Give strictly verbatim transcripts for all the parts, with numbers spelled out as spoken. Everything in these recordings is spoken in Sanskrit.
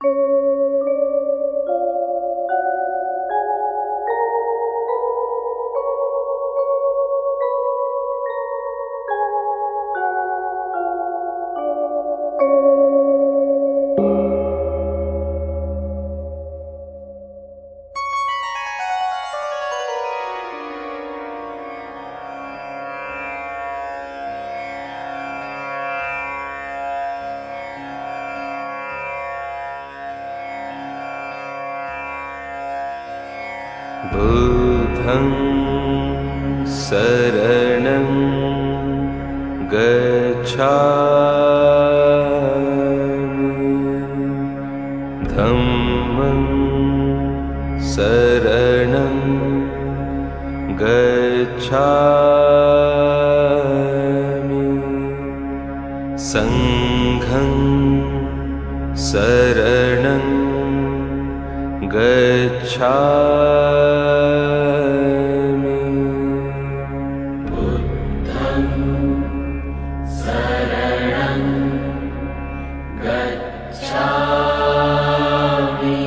बुद्धं शरणं गच्छामि धम्मं शरणं गच्छामि संघं शरणं गच्छामि बुद्धं शरणं गच्छामि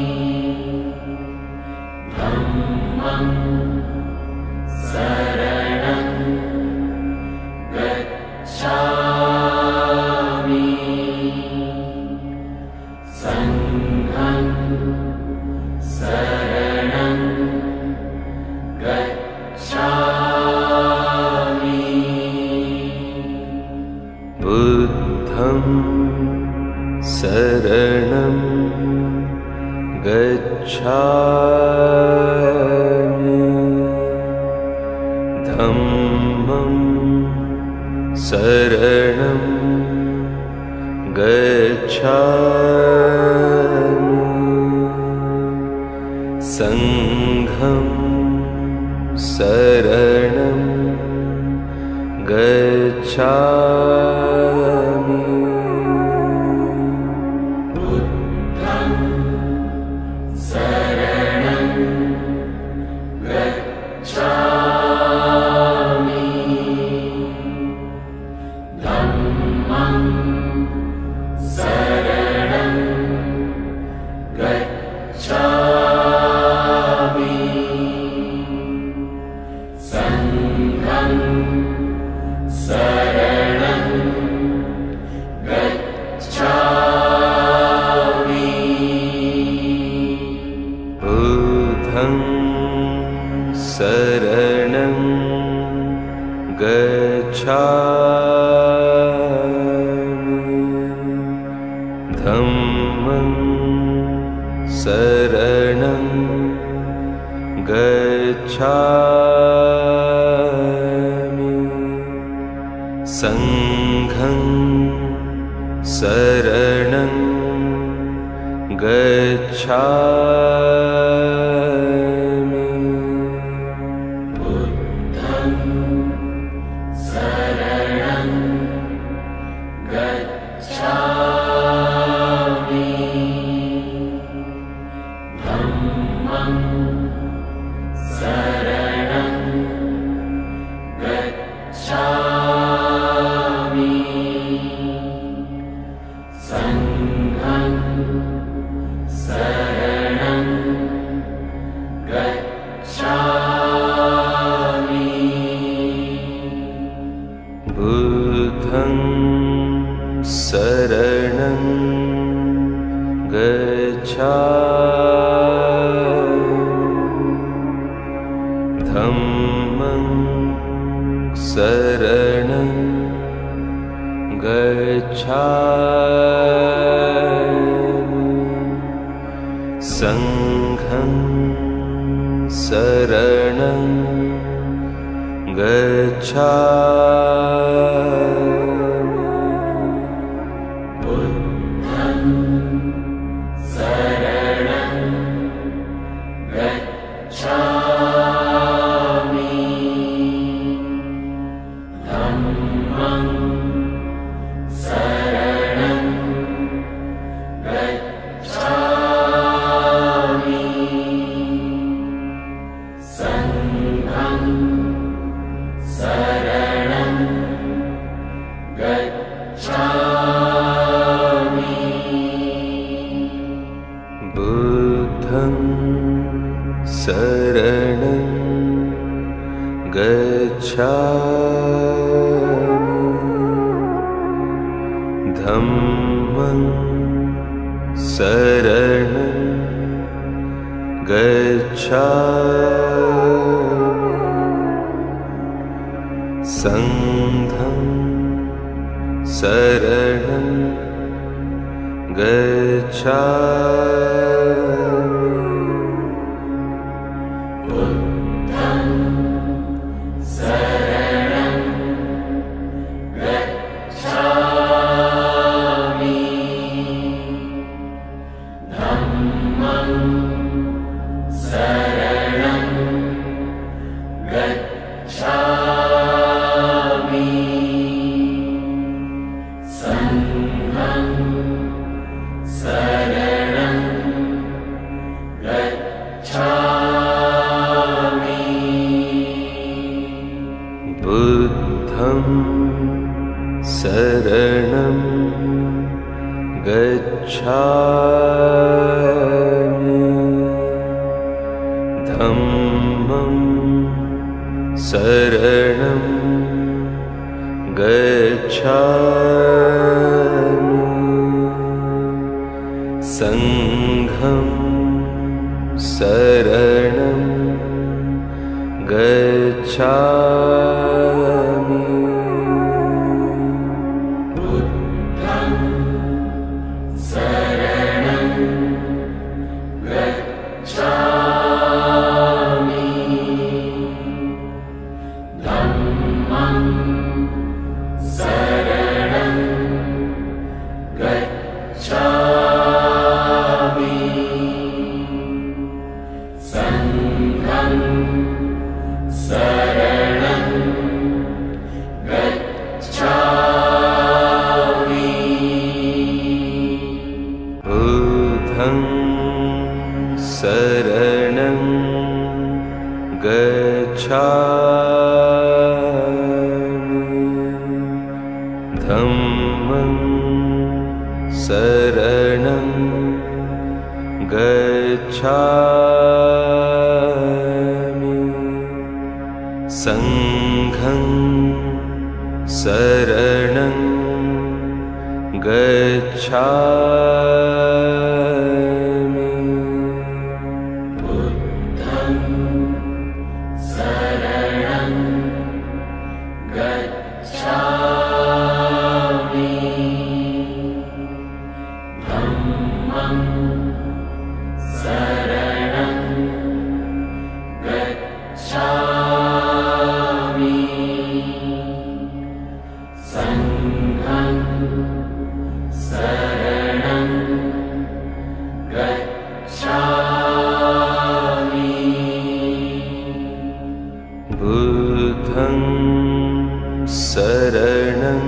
धम्मं शरणं गच्छामि संघं शरणं गच्छामि बुद्धं शरणं गच्छामि धम्मं शरणं गच्छामि संघं शरणं गच्छामि बुद्धं शरणं गच्छामि धम्मं शरणं गच्छामि संघं शरणं गच्छामि बुद्धं शरणं गच्छामि धम्मं शरणं गच्छामि संघं शरणं गच्छामि बुद्धं शरणं गच्छामि धम्मं शरणं गच्छामि संघं शरणं गच्छामि बुद्धं शरणं गच्छामि धम्मं शरणं गच्छामि संघं शरणं गच्छामि बुद्धं शरणं गच्छामि धम्मं शरणं गच्छामि संघं शरणं धम्मं शरणं गच्छामि संघं शरणं गच्छामि बुद्धं शरणं गच्छामि धम्मं शरणं गच्छामि संघं शरणं गच्छामि बुद्धं शरणं गच्छामि धम्मं शरणं गच्छामि संघं शरणं गच्छामि बुद्धं शरणं गच्छामि धम्मं शरणं गच्छामि संघं शरणं गच्छामि बुद्धं शरणं गच्छामि धम्मं शरणं गच्छामि संघं शरणं गच्छामि बुद्धं शरणं गच्छामि धम्मं शरणं गच्छामि संघं शरणं गच्छामि बुद्धं शरणं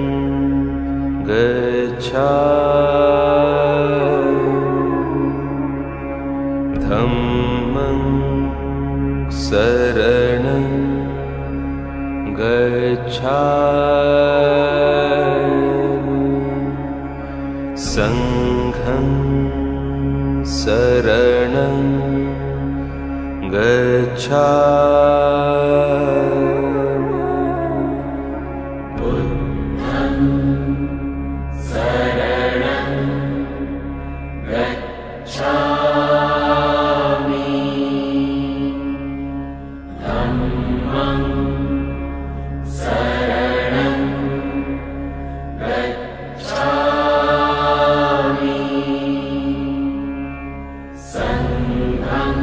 गच्छामि धम्मं शरणं गच्छामि संघं शरणं गच्छामि बुद्धं शरणं गच्छामि धम्मं शरणं गच्छामि संघं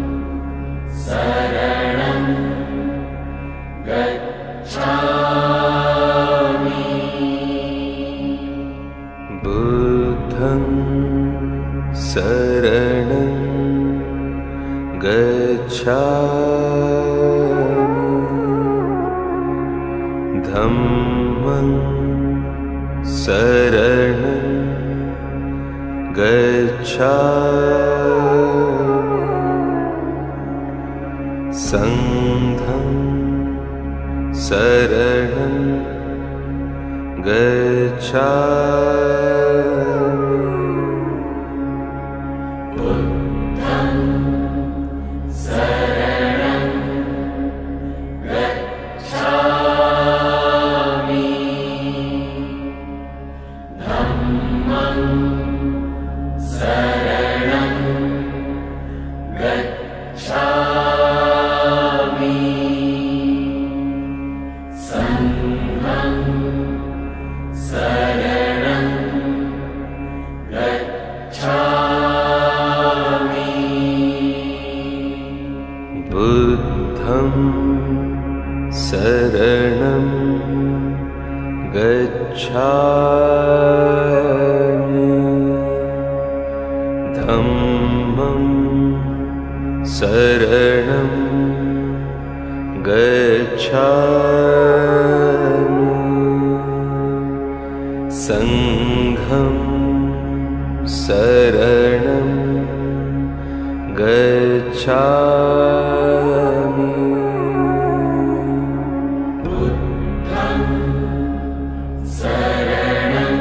शरणं गच्छामि बुद्धं शरणं गच्छामि धम्मं शरणं गच्छामि संघं शरणं गच्छामि बुद्धं शरणं गच्छामि बुद्धं शरणं गच्छामि धम्मं शरणं गच्छामि संघं शरणं गच्छामि बुद्धं शरणं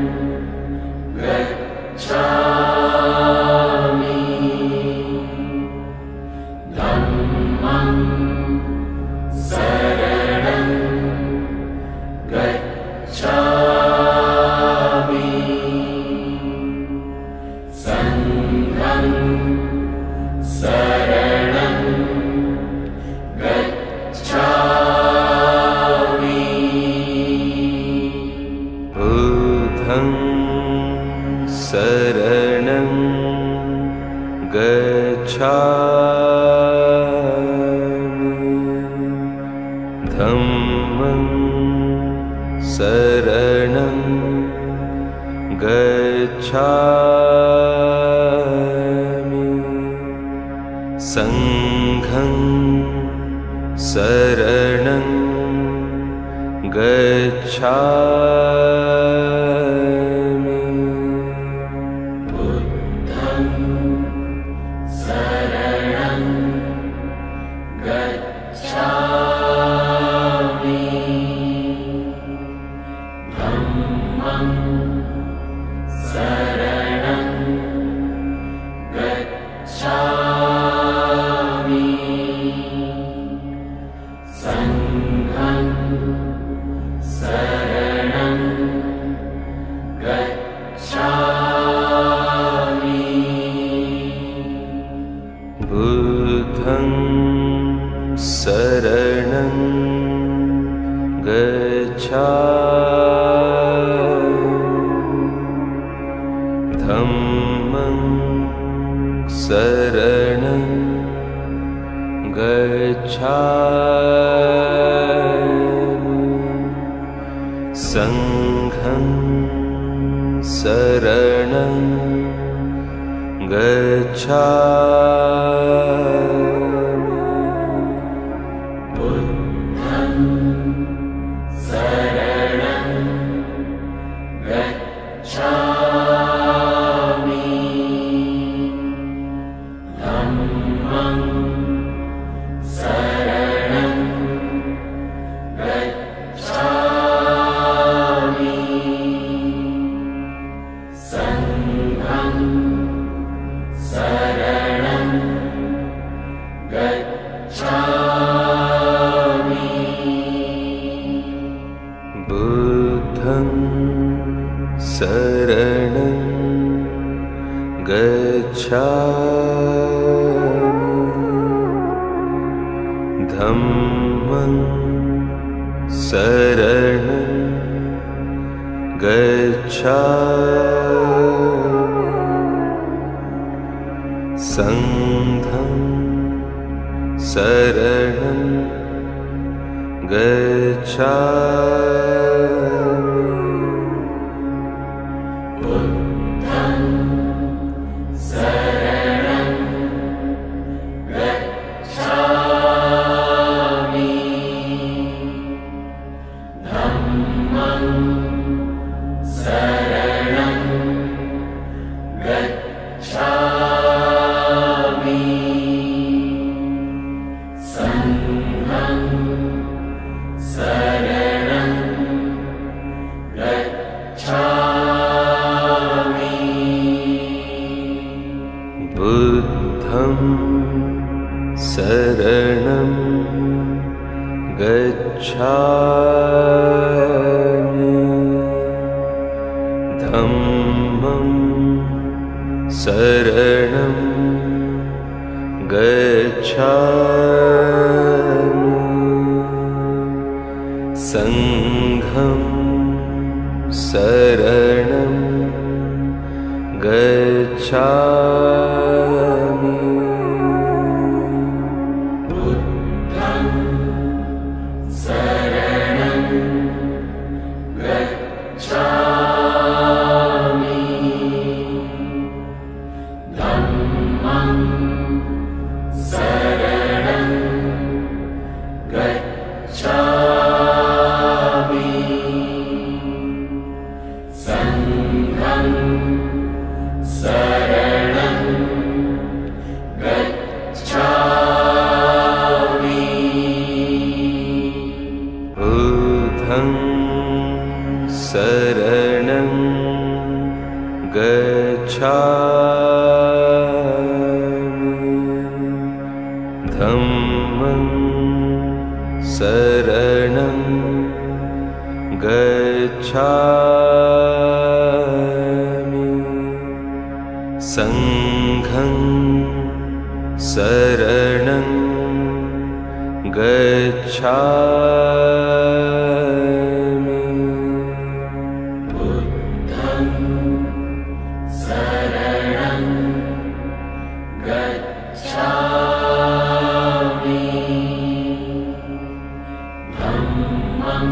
गच्छामि धम्मं शरणं गच्छामि संघं शरणं गच्छामि बुद्धं शरणं गच्छामि धम्मं शरणं गच्छामि संघं शरणं गच्छामि बुद्धं शरणं गच्छामि धम्मं शरणं गच्छामि संघं शरणं गच्छामि बुद्धं शरणं गच्छामि धम्मं शरणं गच्छामि संघं शरणं गच्छामि बुद्धं शरणं गच्छामि धम्मं शरणं गच्छामि संघं शरणं गच्छामि बुद्धं शरणं गच्छामि धम्मं शरणं गच्छामि संघं शरणं गच्छामि बुद्धं शरणं गच्छामि धम्मं शरणं गच्छामि संघं शरणं गच्छामि बुद्धं शरणं गच्छामि धम्मं शरणं गच्छामि संघं शरणं गच्छामि बुद्धं शरणं गच्छामि धम्मं शरणं गच्छामि संघं शरणं गच्छामि बुद्धं शरणं गच्छामि धम्मं शरणं गच्छामि संघं शरणं गच्छामि बुद्धं शरणं गच्छामि धम्मं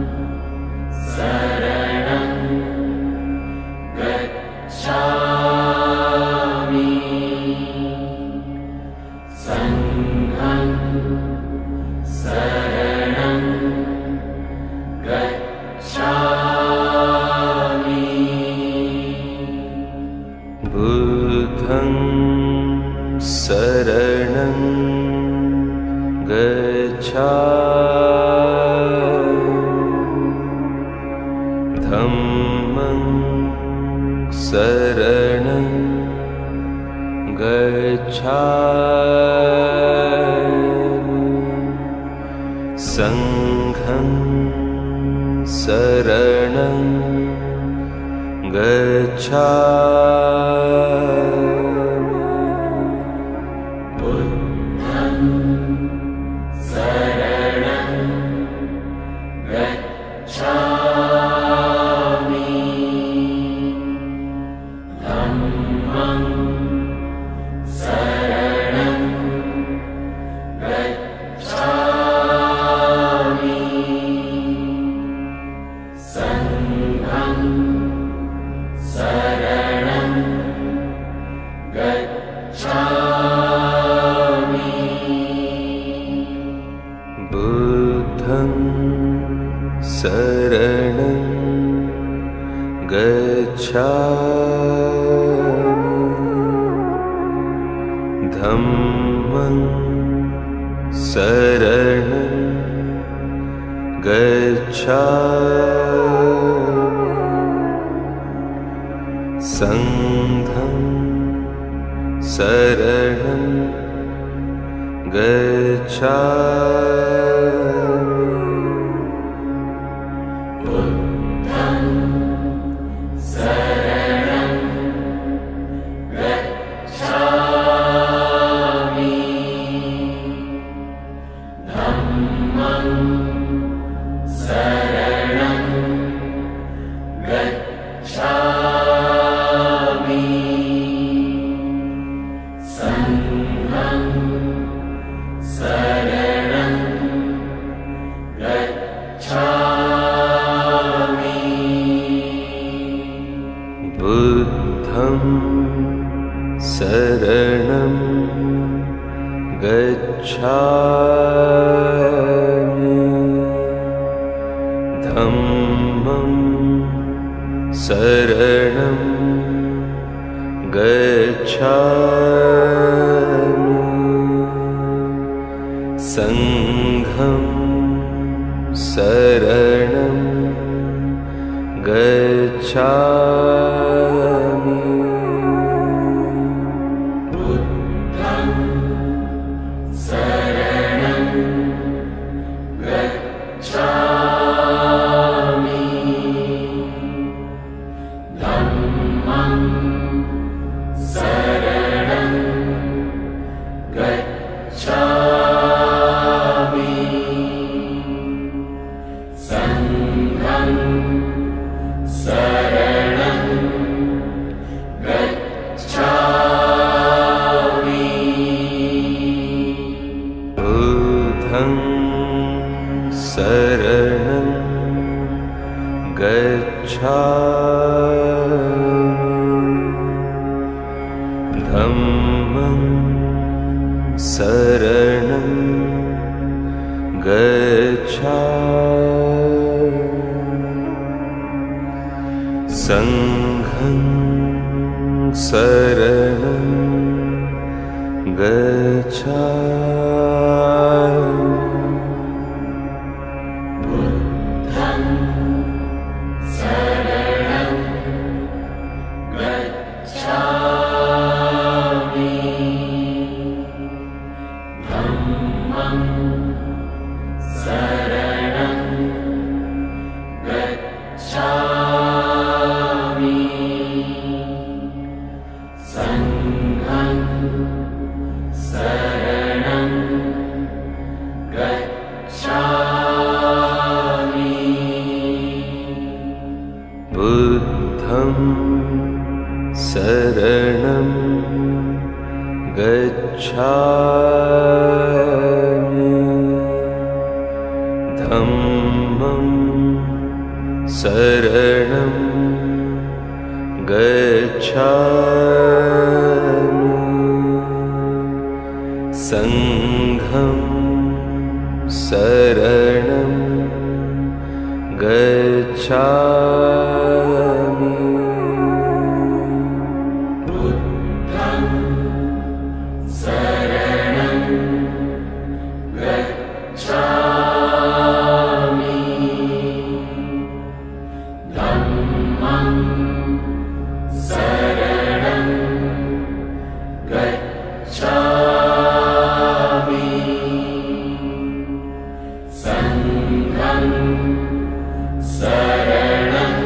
शरणं गच्छामि संघं शरणं गच्छामि बुद्धं शरणं गच्छामि धम्मं शरणं गच्छामि संघं शरणं गच्छामि बुद्धं शरणं गच्छामि धम्मं शरणं गच्छामि संघं शरणं गच्छामि बुद्धं शरणं गच्छामि धम्मं शरणं गच्छामि संघं शरणं गच्छामि बुद्धं शरणं गच्छामि धम्मं शरणं गच्छामि संघं शरणं गच्छामि बुद्धं शरणं गच्छामि धम्मं शरणं गच्छामि संघं शरणं गच्छामि बुद्धं शरणं गच्छामि धम्मं शरणं गच्छामि संघं शरणं धम्मं शरणं गच्छामि संघं शरणं गच्छामि बुद्धं शरणं गच्छामि धम्मं शरणं गच्छामि संघं शरणं गच्छामि बुद्धं शरणं गच्छामि धम्मं शरणं गच्छामि संघं शरणं गच्छामि बुद्धं शरणं गच्छामि धम्मं शरणं गच्छामि संघं शरणं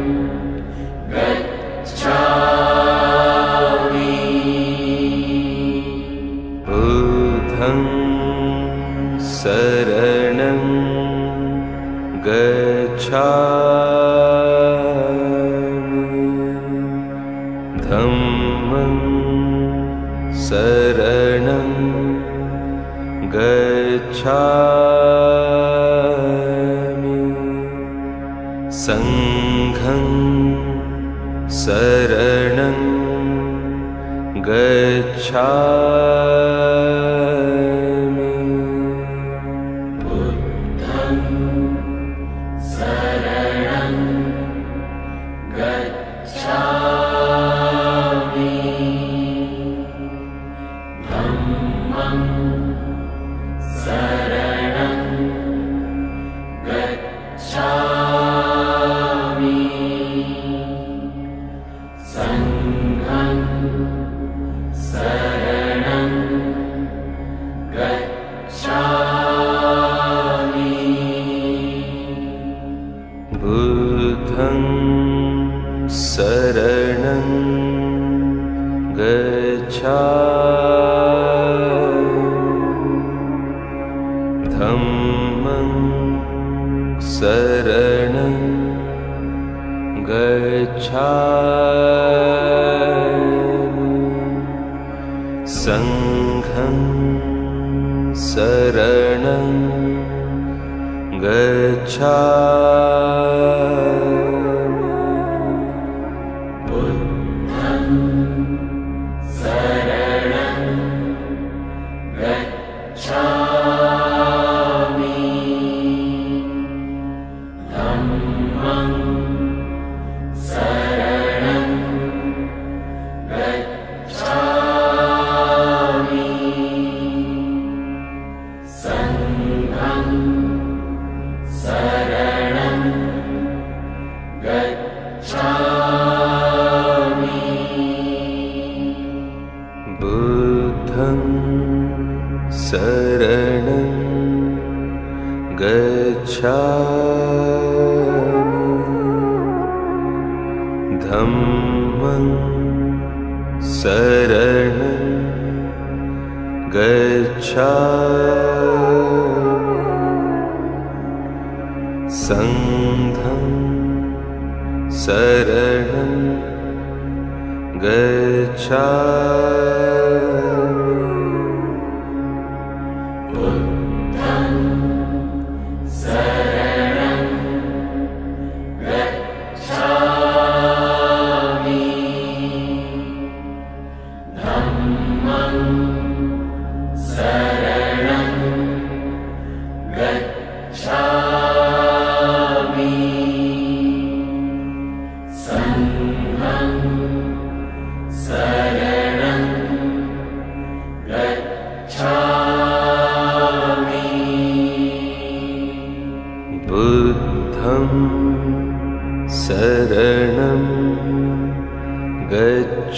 गच्छामि बुद्धं शरणं गच्छामि धम्मं शरणं गच्छामि संघं शरणं गच्छामि बुद्धं शरणं गच्छामि धम्मं शरणं गच्छामि संघं शरणं गच्छामि बुद्धं शरणं गच्छामि धम्मं शरणं गच्छामि संघं शरणं गच्छामि बुद्धं शरणं गच्छामि धम्मं शरणं गच्छामि संघं शरणं गच्छामि बुद्धं शरणं गच्छामि धम्मं शरणं गच्छामि संघं शरणं गच्छामि बुद्धं शरणं गच्छामि धम्मं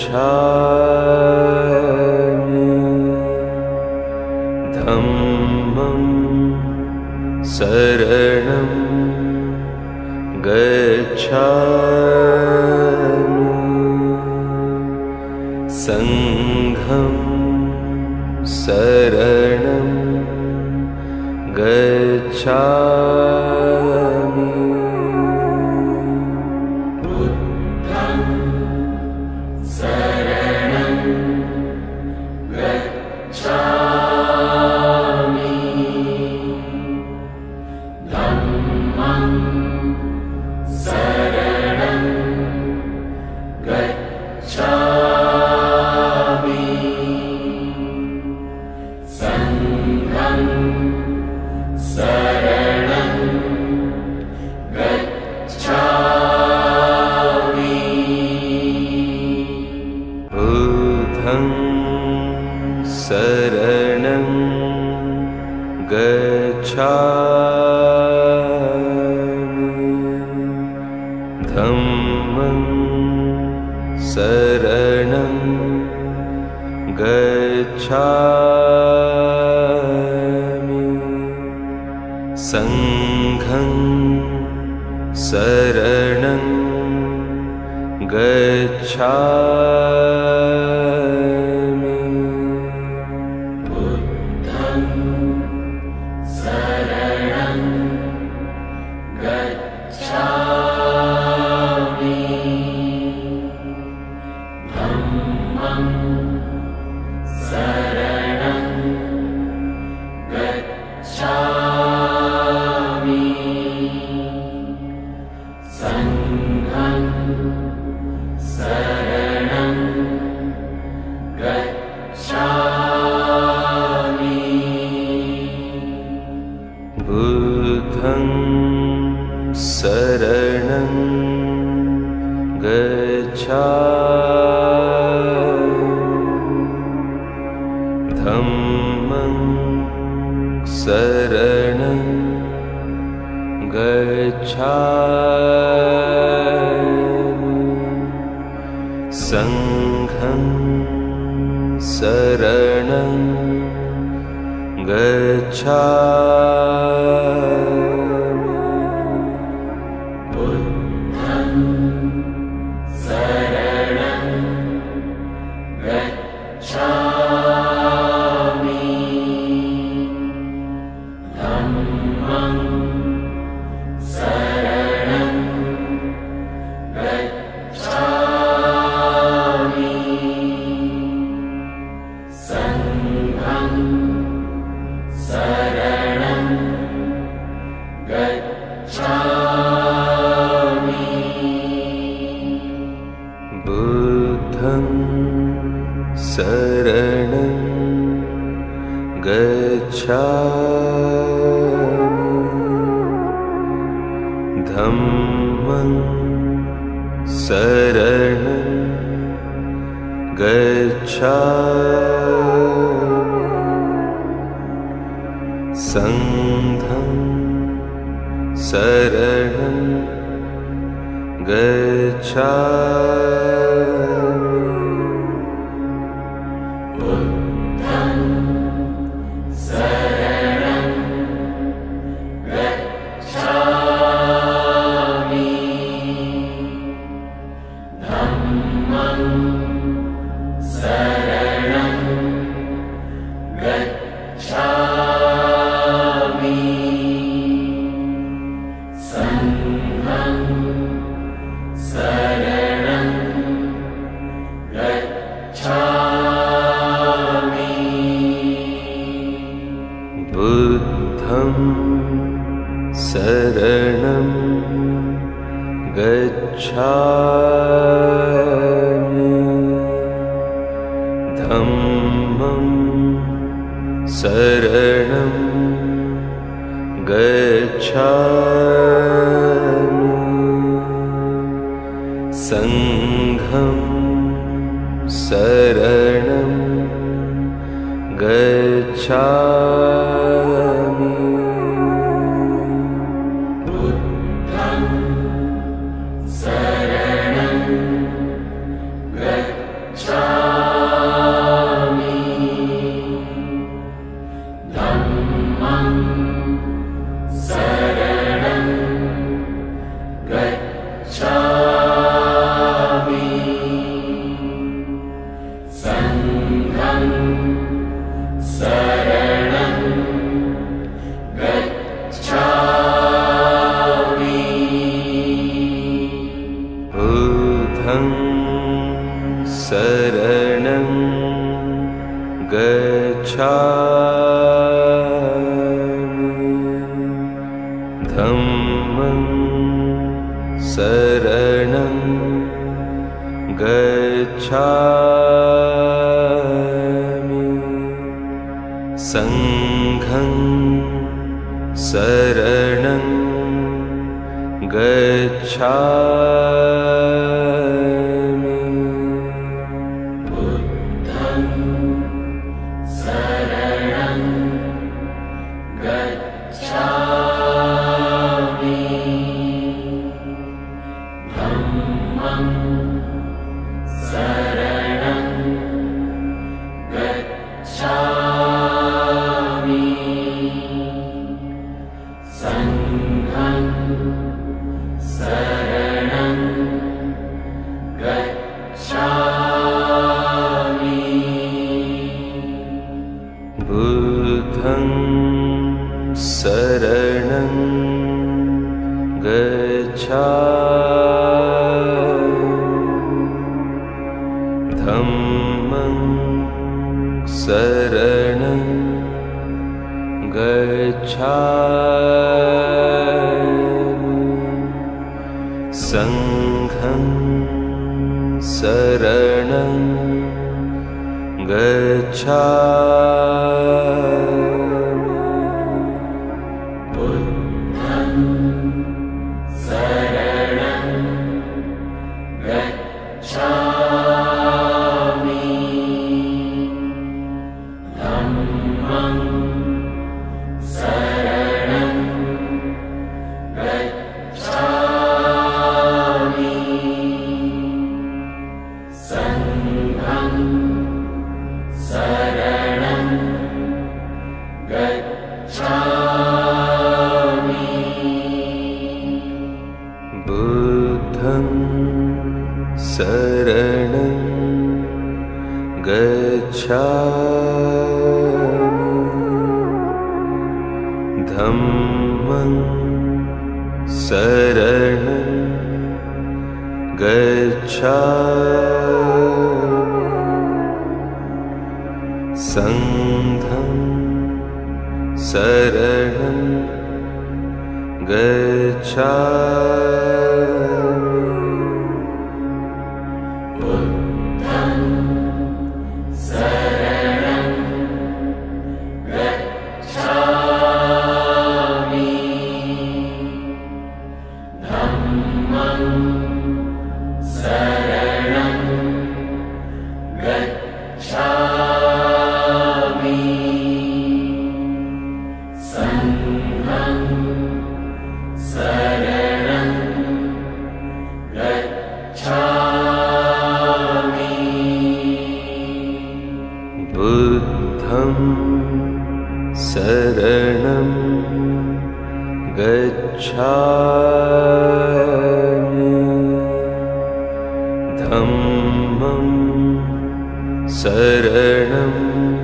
धम्मं शरणं गच्छामि संघं शरणं गच्छामि बुद्धं शरणं गच्छामि धम्मं शरणं गच्छामि संघं शरणं गच्छामि बुद्धं शरणं गच्छामि धम्मं शरणं गच्छामि संघं शरणं गच्छामि बुद्धं शरणं गच्छामि धम्मं शरणं गच्छामि संघं शरणं गच्छामि बुद्धं शरणं गच्छामि धम्मं शरणं गच्छामि संघं शरणं गच्छामि बुद्धं शरणं गच्छामि धम्मं शरणं गच्छामि संघं शरणं गच्छामि बुद्धं शरणं गच्छामि धम्मं शरणं गच्छामि संघं शरणं गच्छामि बुद्धं शरणं गच्छामि धम्मं शरणं गच्छामि संघं शरणं गच्छामि बुद्धं शरणं गच्छामि धम्मं शरणं गच्छामि संघं शरणं गच्छामि बुद्धं शरणं गच्छामि शरणं गच्छामि धम्मं शरणं गच्छामि संघं शरणं गच्छामि बुद्धं शरणं गच्छामि धम्मं शरणं गच्छामि संघं शरणं गच्छामि बुद्धं शरणं गच्छामि धम्मं शरणं गच्छामि संघं शरणं गच्छामि बुद्धं शरणं गच्छामि धम्मं शरणं गच्छामि संघं शरणं गच्छामि बुद्धं शरणं गच्छामि धम्मं शरणं गच्छामि संघं शरणं गच्छामि बुद्धं शरणं गच्छामि धम्मं शरणं गच्छामि संघं शरणं गच्छामि बुद्धं शरणं गच्छामि धम्मं शरणं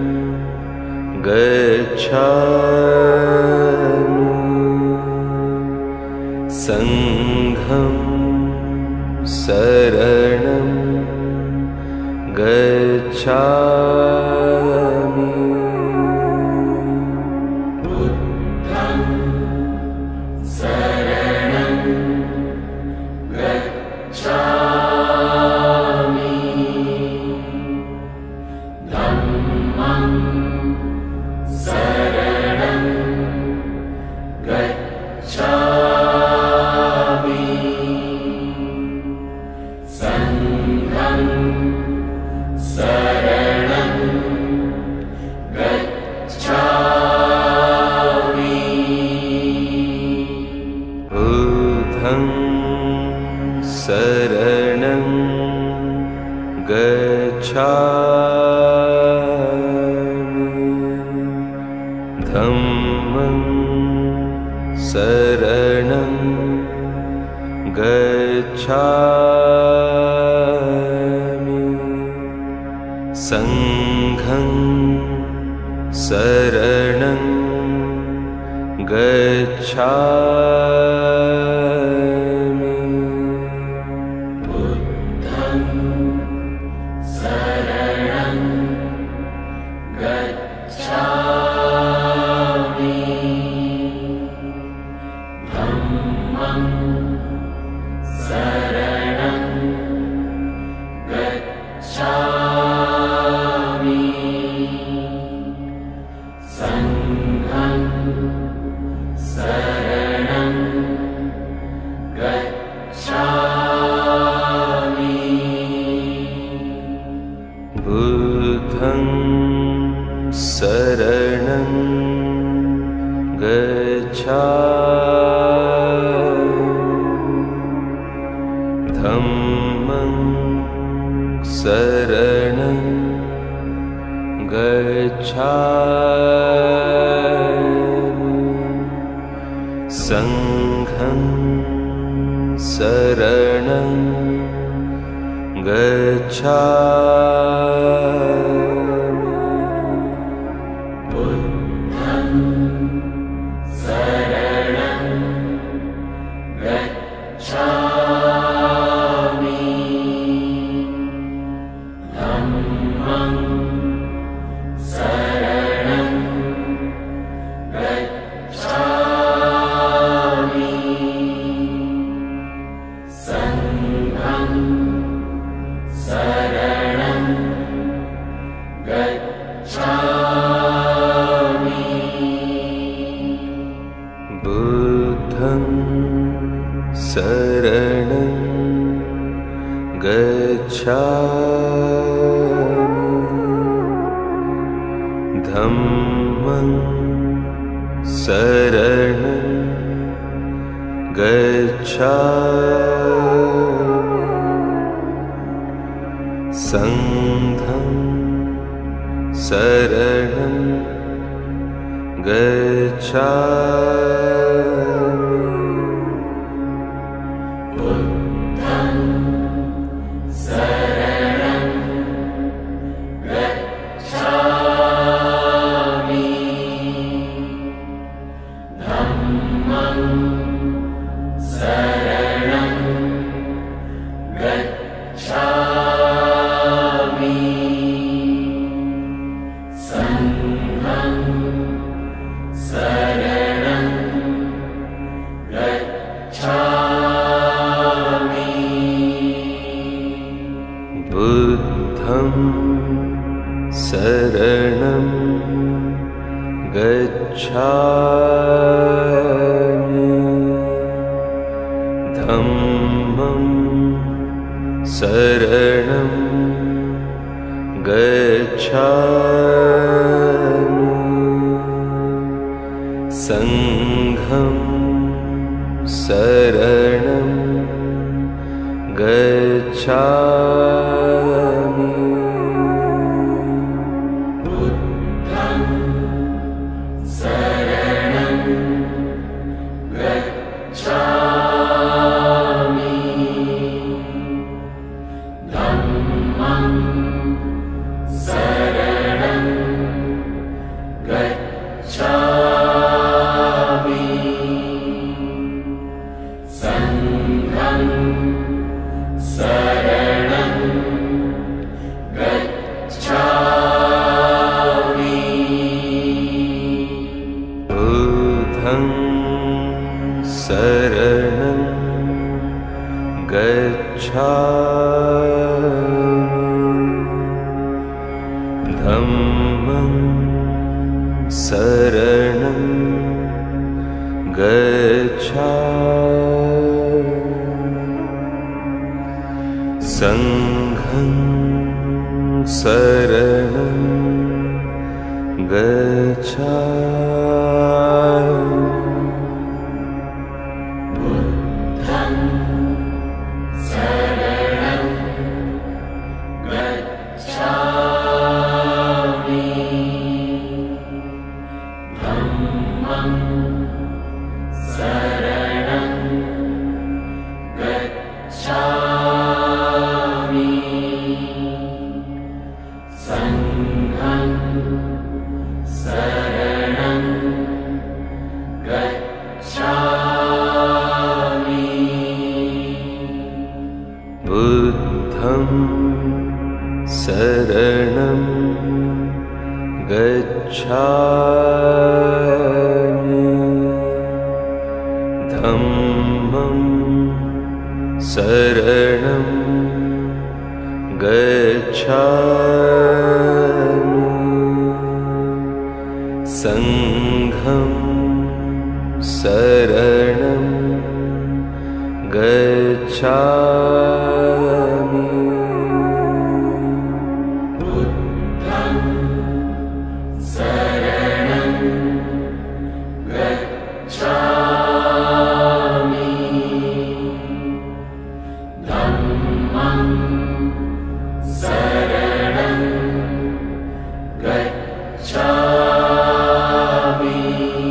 गच्छामि संघं शरणं गच्छामि बुद्धं शरणं गच्छामि धम्मं शरणं गच्छामि संघं शरणं धम्मं शरणं गच्छामि संघं शरणं गच्छामि बुद्धं शरणं गच्छामि धम्मं शरणं गच्छामि संघं शरणं गच्छामि बुद्धं शरणं गच्छामि धम्मं शरणं गच्छामि संघं शरणं गच्छामि बुद्धं शरणं गच्छामि धम्मं शरणं गच्छामि संघं शरणं गच्छामि बुद्धं शरणं गच्छामि धम्मं शरणं गच्छामि संघं शरणं गच्छामि बुद्धं शरणं गच्छामि धम्मं शरणं गच्छामि संघं शरणं गच्छामि बुद्धं शरणं गच्छामि धम्मं शरणं गच्छामि संघं शरणं गच्छामि बुद्धं शरणं गच्छामि धम्मं शरणं गच्छामि संघं शरणं गच्छामि बुद्धं शरणं गच्छामि धम्मं शरणं गच्छामि संघं शरणं गच्छामि बुद्धं शरणं गच्छामि सङ्घं शरणं गच्छामि बुद्धं शरणं गच्छामि धम्मं शरणं गच्छामि सङ्घं शरणं गच्छामि बुद्धं शरणं गच्छामि धम्मं शरणं गच्छामि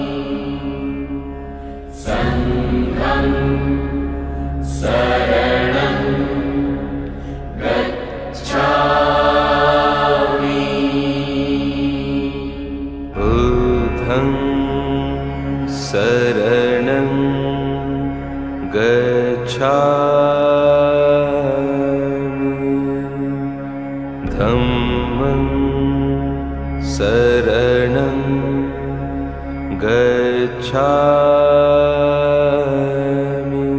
सङ्घं शरणं गच्छामि बुद्धं शरणं गच्छामि धम्मं शरणं गच्छामि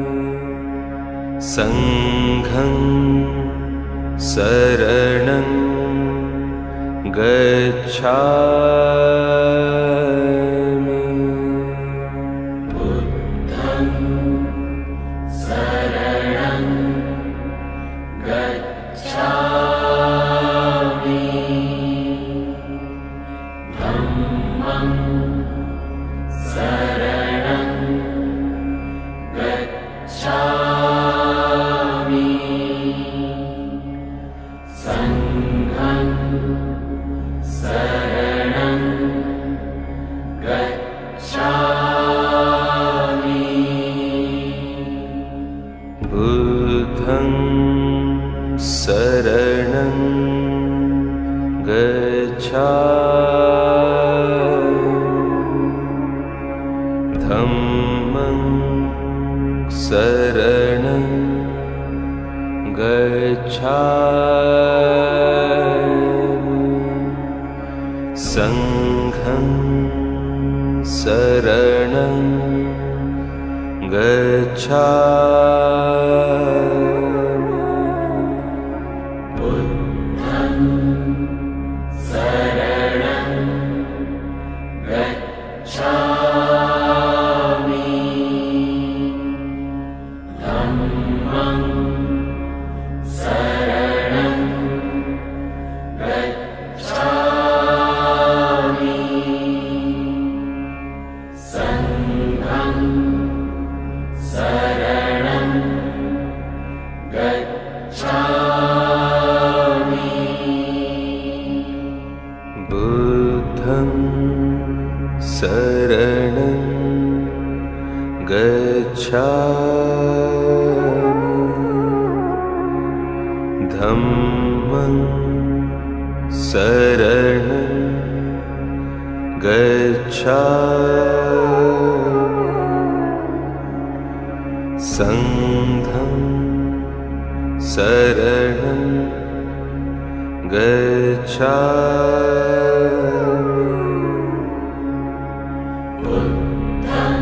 सङ्घं शरणं गच्छामि बुद्धं शरणं गच्छामि धम्मं शरणं गच्छामि सङ्घं शरणं गच्छामि बुद्धं शरणं गच्छामि धम्मं शरणं गच्छामि सङ्घं शरणं गच्छामि बुद्धं शरणं गच्छामि धम्मं शरणं गच्छामि सङ्घं शरणं गच्छामि बुद्धं शरणं गच्छामि धम्मं शरणं गच्छामि सङ्घं शरणं गच्छामि बुद्धं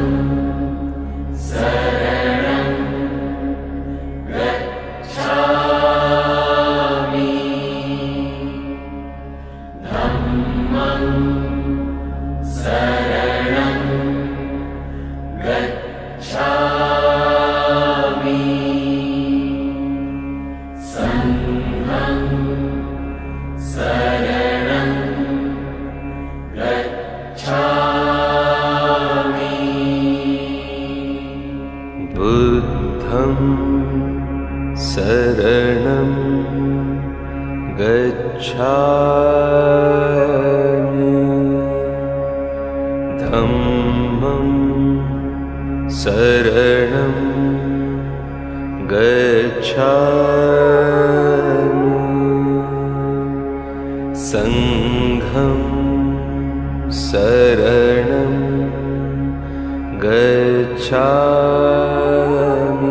शरणं गच्छामि धम्मं शरणं गच्छामि सङ्घं शरणं गच्छामि बुद्धं शरणं गच्छामि धम्मं शरणं गच्छामि संघं शरणं गच्छामि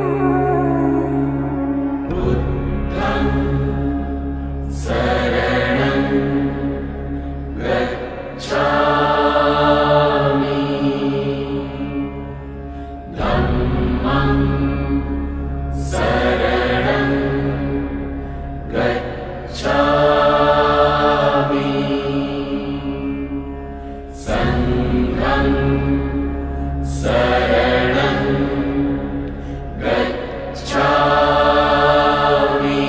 बुद्धं शरणं गच्छामि धम्मं शरणं गच्छामि संघं शरणं गच्छामि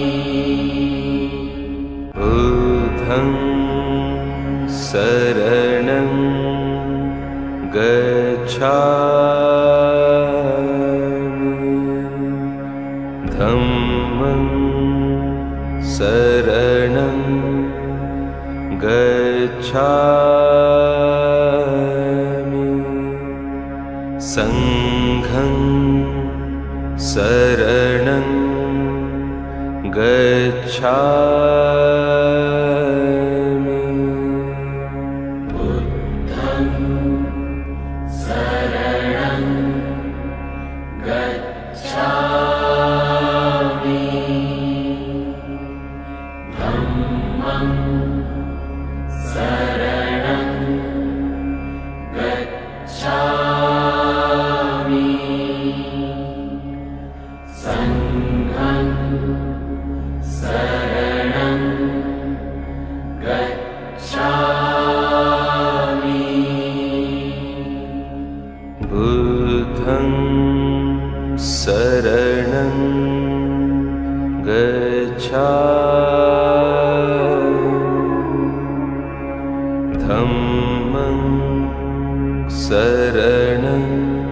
बुद्धं शरणं गच्छामि धम्मं शरणं गच्छामि संघं शरणं गच्छामि बुद्धं शरणं गच्छामि धम्मं शरणं गच्छामि संघं शरणं गच्छामि बुद्धं शरणं गच्छामि धम्मं शरणं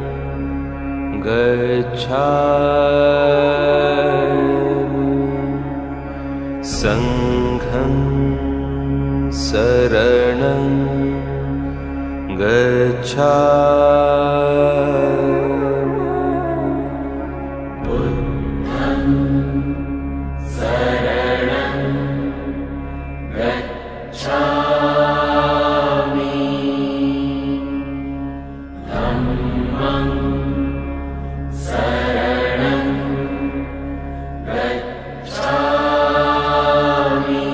गच्छामि संघं शरणं गच्छामि बुद्धं शरणं गच्छामि धम्मं शरणं गच्छामि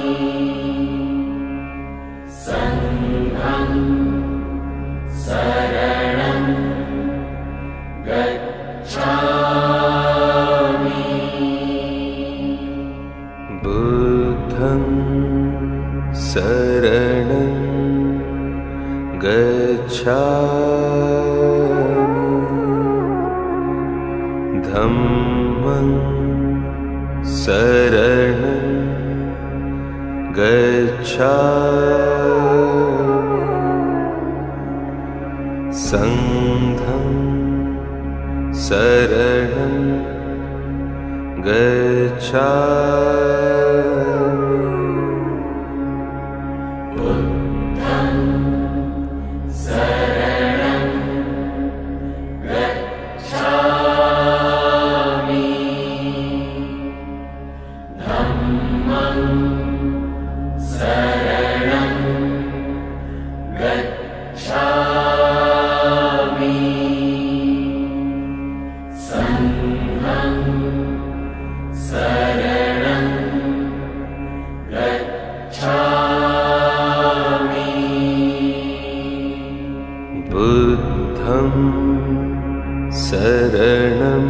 संघं शरणं गच्छामि बुद्धं शरणं गच्छामि धम्मं शरणं गच्छामि संघं शरणं गच्छामि बुद्धं शरणं गच्छामि धम्मं शरणं गच्छामि संघं शरणं गच्छामि बुद्धं शरणं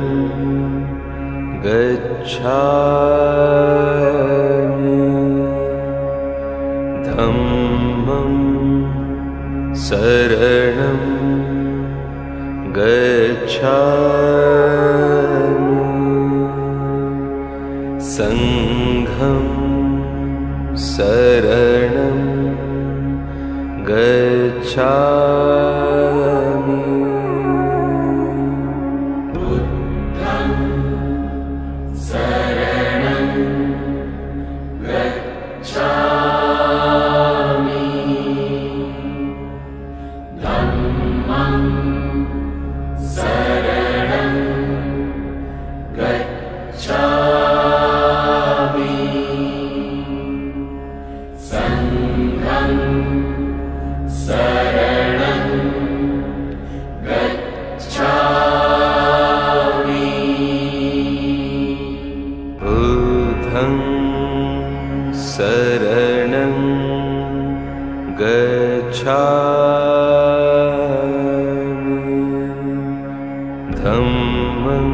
गच्छामि धम्मं शरणं गच्छामि संघं शरणं गच्छामि बुद्धं शरणं गच्छामि धम्मं शरणं गच्छामि सङ्घं शरणं गच्छामि बुद्धं शरणं गच्छामि धम्मं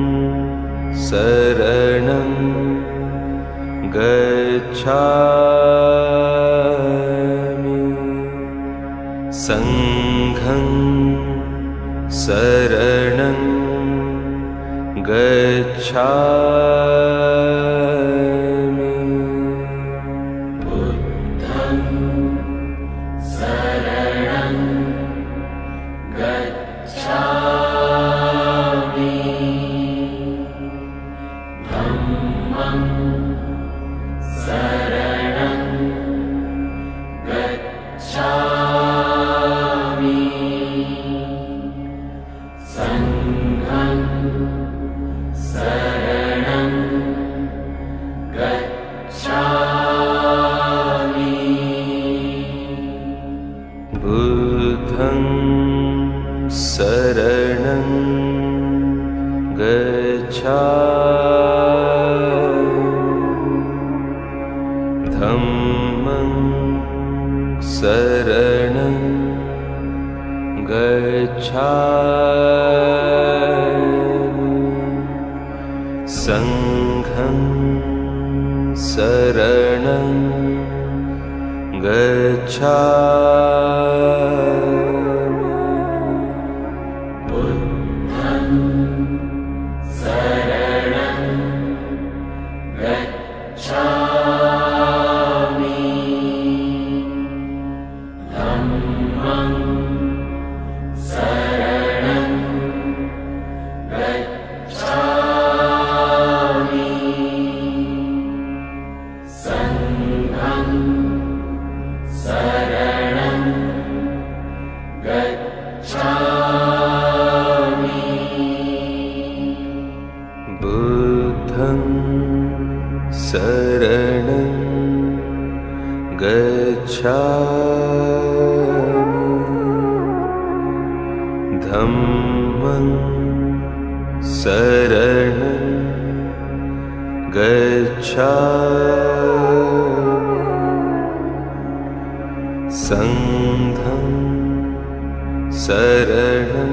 शरणं गच्छामि संघं शरणं गच्छामि बुद्धं शरणं गच्छामि धम्मं शरणं गच्छामि सङ्घं शरणं गच्छामि बुद्धं शरणं गच्छामि धम्मं शरणं गच्छामि संघं शरणं गच्छामि बुद्धं शरणं गच्छामि धम्मं शरणं गच्छामि सङ्घं शरणं गच्छामि बुद्धं शरणं गच्छामि धम्मं शरणं गच्छामि संघं शरणं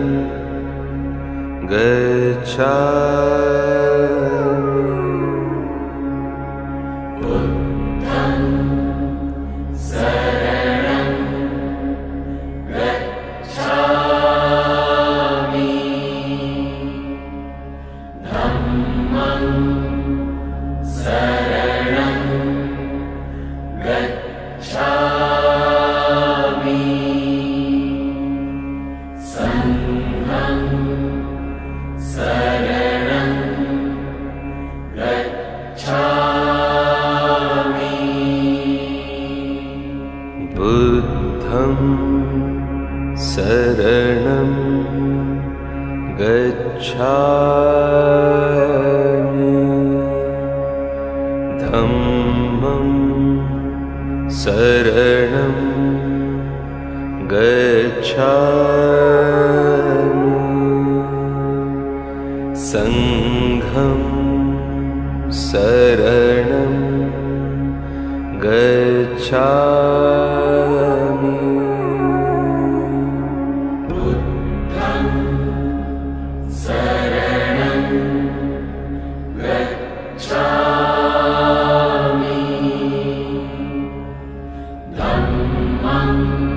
गच्छामि बुद्धं शरणं गच्छामि धम्मं शरणं गच्छामि सङ्घं शरणं गच्छामि बुद्धं शरणं गच्छामि धम्मं शरणं गच्छामि संघं शरणं गच्छामि बुद्धं शरणं गच्छामि धम्मं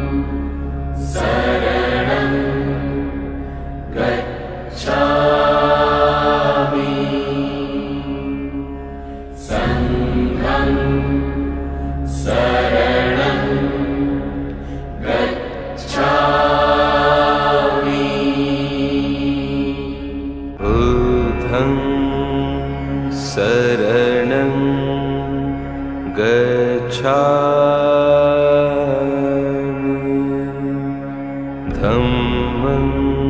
शरणं गच्छामि सङ्घं शरणं गच्छामि बुद्धं शरणं गच्छामि धम्मं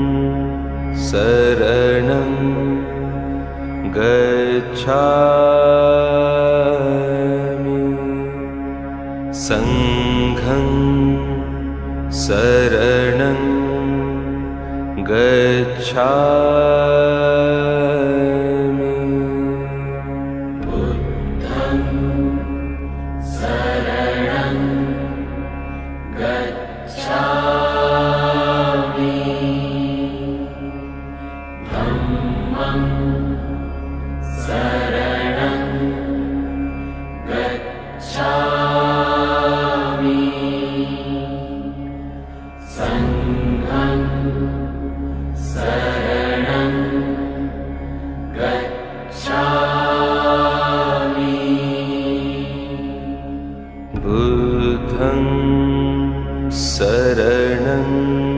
शरणं गच्छामि संघं शरणं गच्छामि बुद्धं शरणं गच्छामि धम्मं शरणं गच्छामि संघं शरणं गच्छामि बुद्धं शरणं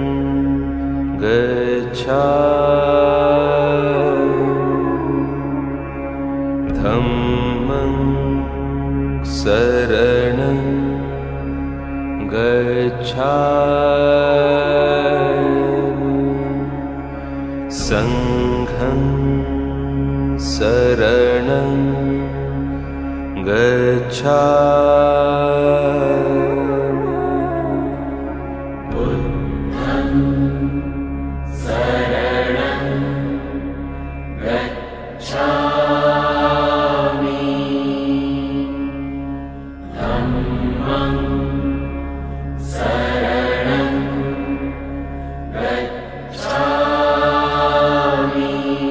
गच्छामि धम्मं शरणं गच्छामि संघं शरणं गच्छामि बुद्धं शरणं गच्छामि धम्मं शरणं गच्छामि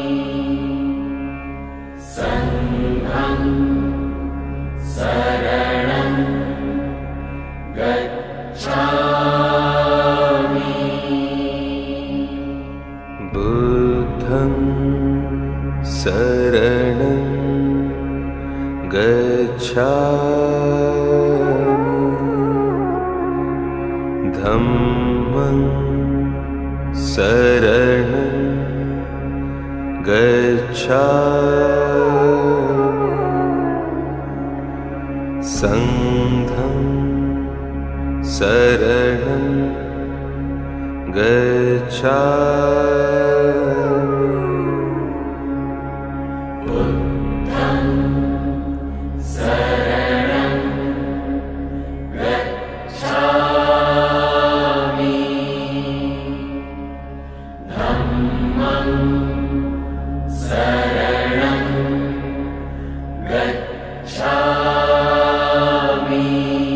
संघं शरणं गच्छामि बुद्धं शरणं गच्छामि धम्मं शरणं गच्छामि संघं शरणं गच्छामि बुद्धं शरणं गच्छामि धम्मं शरणं गच्छामि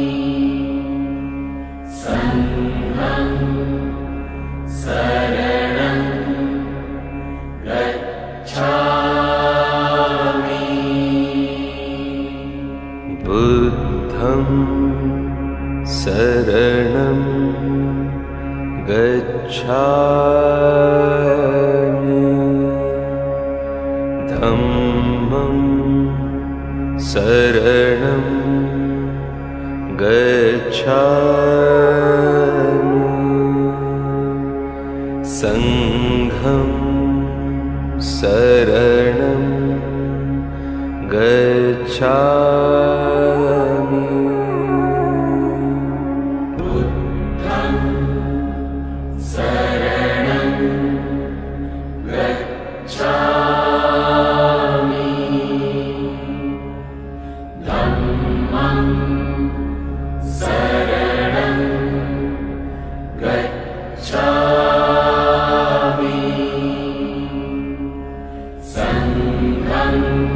संघं शरणं गच्छामि बुद्धं शरणं गच्छामि धम्मं शरणं गच्छामि संघं शरणं गच्छामि बुद्धं शरणं गच्छामि धम्मं शरणं गच्छामि संघं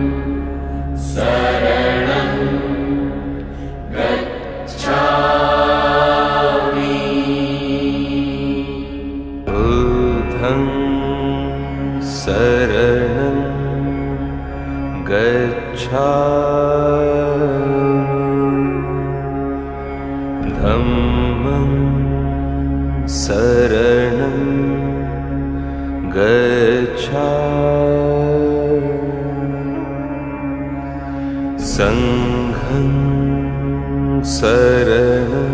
शरणं गच्छामि बुद्धं शरणं गच्छामि धम्मं शरणं गच्छामि संघं शरणं